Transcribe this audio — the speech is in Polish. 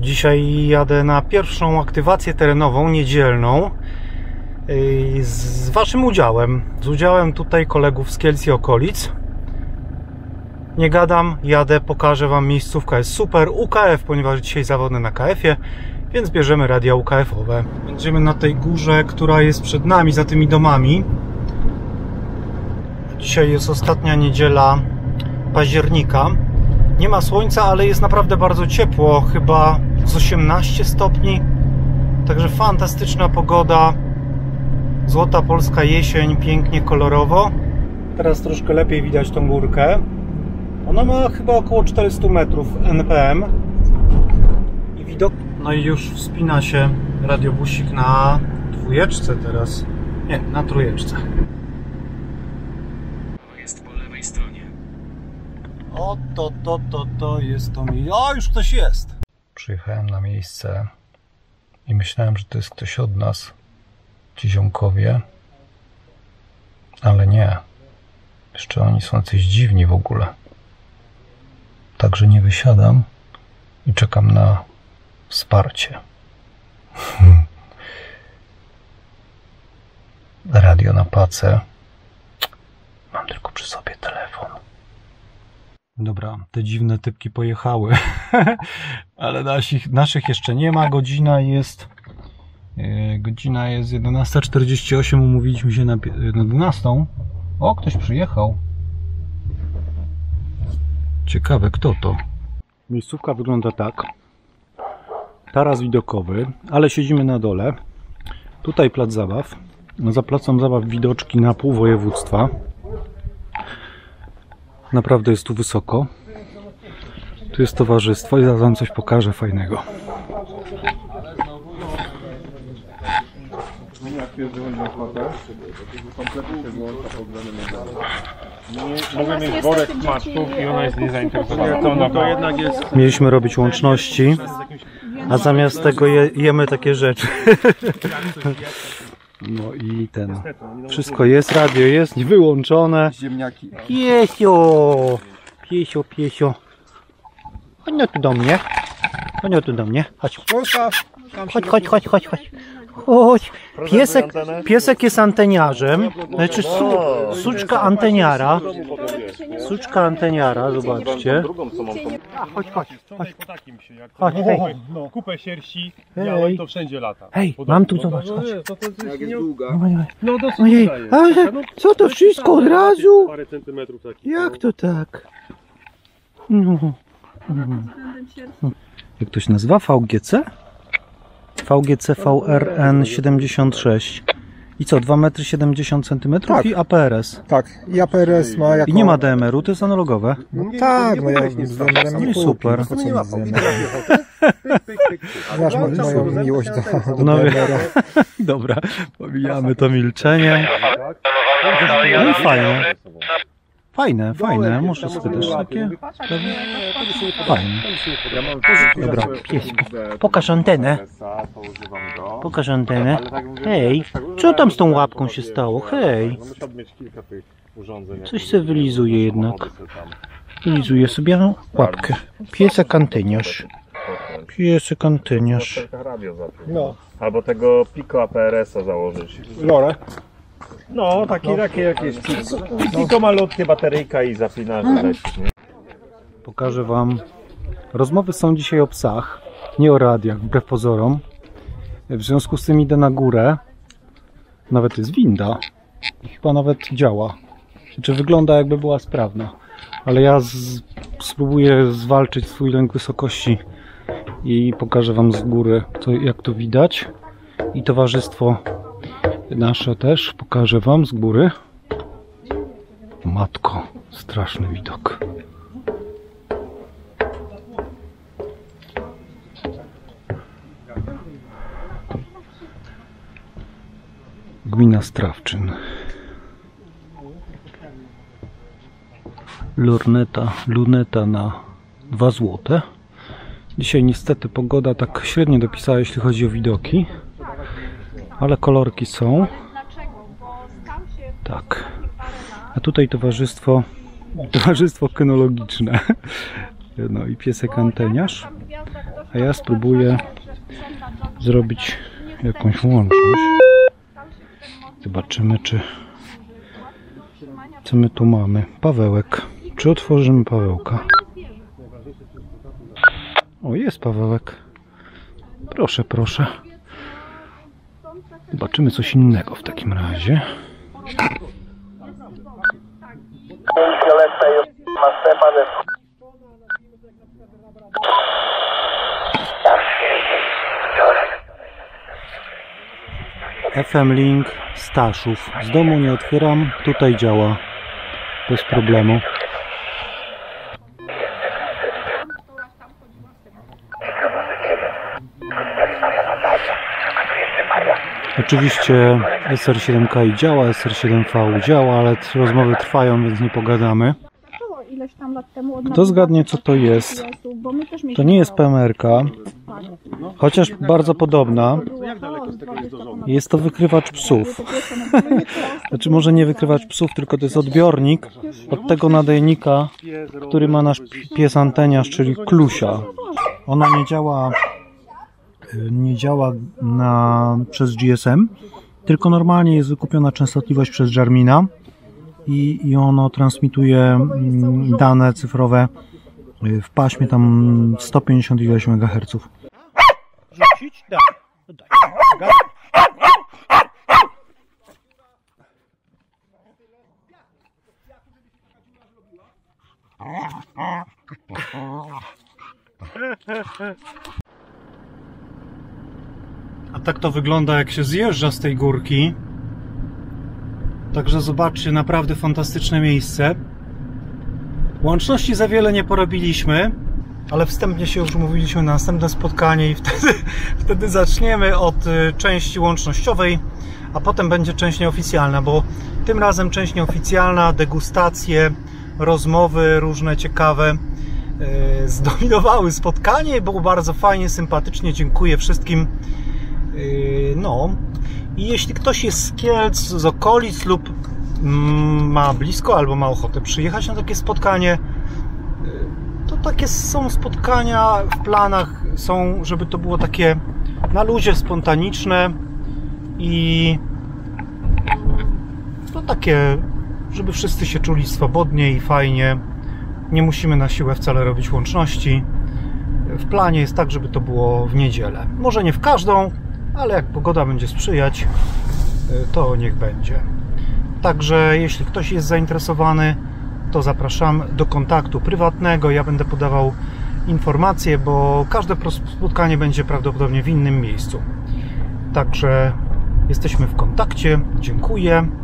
Dzisiaj jadę na pierwszą aktywację terenową, niedzielną, z waszym udziałem, z udziałem tutaj kolegów z Kielc i okolic. Nie gadam, jadę, pokażę wam, miejscówka jest super. UKF, ponieważ dzisiaj zawody na KF-ie, więc bierzemy radia UKF-owe. Będziemy na tej górze, która jest przed nami, za tymi domami. Dzisiaj jest ostatnia niedziela października. Nie ma słońca, ale jest naprawdę bardzo ciepło, chyba z 18 stopni. Także fantastyczna pogoda. Złota polska jesień, pięknie, kolorowo. Teraz troszkę lepiej widać tą górkę. Ona ma chyba około 400 metrów NPM. I widok... No i już wspina się radiobusik na dwójeczce teraz. Nie, na trójeczce. Jest po lewej stronie. O, to jest to mi... O, już ktoś jest! Przyjechałem na miejsce i myślałem, że to jest ktoś od nas, ci ziomkowie, ale nie. Jeszcze oni są coś dziwni w ogóle. Także nie wysiadam i czekam na wsparcie. Radio na pacę. Mam tylko przy sobie telefon. Dobra, te dziwne typki pojechały, ale naszych jeszcze nie ma. Godzina jest 11:48, umówiliśmy się na 12. O, ktoś przyjechał. Ciekawe, kto to? Miejscówka wygląda tak. Taras widokowy, ale siedzimy na dole. Tutaj plac zabaw. Za placem zabaw widoczki na pół województwa. Naprawdę jest tu wysoko. Tu jest towarzystwo i zaraz wam coś pokażę fajnego. Mogę mieć worek maczków i ona jest niezainteresowana. To jednak jest... Mieliśmy robić łączności, a zamiast tego jemy takie rzeczy. No i ten... Wszystko jest, radio jest wyłączone. Ziemniaki. Piesio! Piesio, piesio. Chodź no tu do mnie. Chodź no tu do mnie. Chodź. Chodź. Chodź. Piesek jest anteniarzem. Znaczy suczka anteniara. Suczka anteniara, zobaczcie. Chodź. Chodź, hej. No, kupę sierści, białej, to wszędzie lata. Hej, mam tu, zobacz, chodź. Jak jest długa. No dosyć. Ale co to wszystko od razu? Parę centymetrów takich. Jak to tak? No. Jak to się nazywa? VGC? VGC VRN 76. I co, 2,70 m Tak. i APRS? Tak, i APRS ma jako... I nie ma DMR-u, to jest analogowe. No tak, no ja z DMR-em No nie i super. kupię, po co mi z DMR-em? Znasz moją miłość do No, DMR-a. dobra, pomijamy to milczenie. No i fajne. Fajne, muszę sobie też takie... Fajne. Dobra, piesku, pokaż antenę. Pokaż antenę. Hej, co tam z tą łapką się stało? Hej. Coś sobie wylizuje jednak. Wylizuje sobie łapkę. Piesek anteniarz. Piesek anteniarz. No. Albo tego Pico APRS-a założyć. Lore. No, takie jakieś Pico malutkie, bateryjka i zapinasz. Pokażę wam. Rozmowy są dzisiaj o psach, nie o radiach, wbrew pozorom. W związku z tym idę na górę. Nawet jest winda. I chyba nawet działa. Znaczy wygląda, jakby była sprawna. Ale ja spróbuję zwalczyć swój lęk wysokości i pokażę wam z góry, jak to widać. I towarzystwo nasze też pokażę wam z góry. Matko, straszny widok. Gmina Strawczyn. Luneta na 2 złote. Dzisiaj niestety pogoda tak średnio dopisała, jeśli chodzi o widoki. Ale kolorki są. Tak. A tutaj towarzystwo kynologiczne. No i piesek anteniarz. a ja spróbuję zrobić jakąś łączność. Zobaczymy, co my tu mamy. Pawełek. Czy otworzymy Pawełka? O, jest Pawełek. Proszę, proszę. Zobaczymy coś innego w takim razie. FM Link Staszów. Z domu nie otwieram, tutaj działa bez problemu. Oczywiście SR7K działa, SR7V działa, ale rozmowy trwają, więc nie pogadamy. Kto zgadnie, co to jest? To nie jest PMR-ka, chociaż bardzo podobna. Jest to wykrywacz psów. Znaczy może nie wykrywacz psów, tylko to jest odbiornik od tego nadajnika, który ma nasz pies anteniarz, czyli Klusia. Ona nie działa przez GSM, tylko normalnie jest wykupiona częstotliwość przez Jarmina i ono transmituje dane cyfrowe w paśmie tam 150 ileś MHz. Rzucić? Daj. A tak to wygląda, jak się zjeżdża z tej górki. Także zobaczcie, naprawdę fantastyczne miejsce. Łączności za wiele nie porobiliśmy, ale wstępnie się już umówiliśmy na następne spotkanie i wtedy zaczniemy od części łącznościowej, a potem będzie część nieoficjalna, bo tym razem część nieoficjalna, degustacje, rozmowy różne ciekawe zdominowały spotkanie. Było bardzo fajnie, sympatycznie, dziękuję wszystkim. No i jeśli ktoś jest z Kielc, z okolic lub ma blisko albo ma ochotę przyjechać na takie spotkanie, to takie są spotkania w planach, są, żeby to było takie na luzie, spontaniczne i to takie, żeby wszyscy się czuli swobodnie i fajnie. Nie musimy na siłę wcale robić łączności. W planie jest tak, żeby to było w niedzielę. Może nie w każdą, ale jak pogoda będzie sprzyjać, to niech będzie. Także jeśli ktoś jest zainteresowany, to zapraszam do kontaktu prywatnego. Ja będę podawał informacje, bo każde spotkanie będzie prawdopodobnie w innym miejscu. Także jesteśmy w kontakcie. Dziękuję.